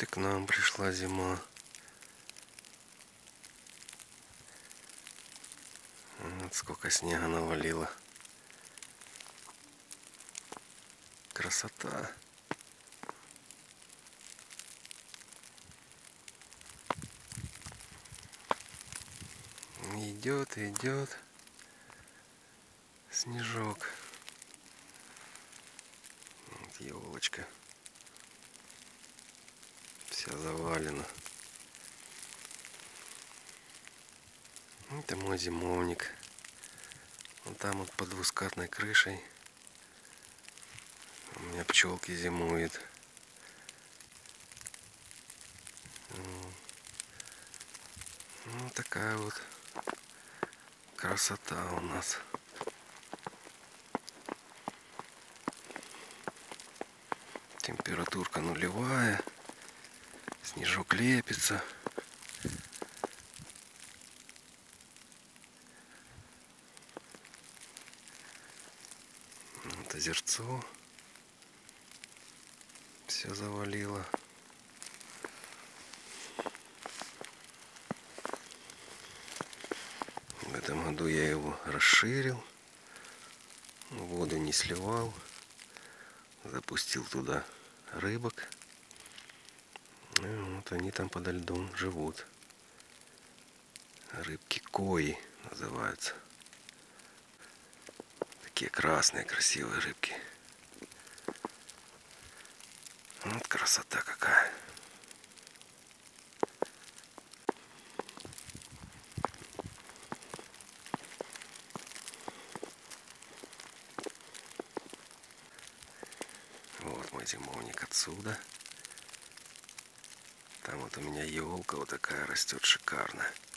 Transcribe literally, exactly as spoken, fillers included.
Вот и к нам пришла зима. Вот сколько снега навалило. Красота. Идет, идет снежок. Вот елочка. Вся завалена. Это мой зимовник. Вон там вот под двускатной крышей у меня пчелки зимуют. Ну, такая вот красота у нас. Температурка нулевая. Снежок лепится. Вот озерцо. Все завалило. В этом году я его расширил. Воду не сливал. Запустил туда рыбок. И вот они там подо льдом живут. Рыбки кои называются. Такие красные, красивые рыбки. Вот красота какая. Вот мой зимовник отсюда. Там вот у меня елка вот такая растет шикарная.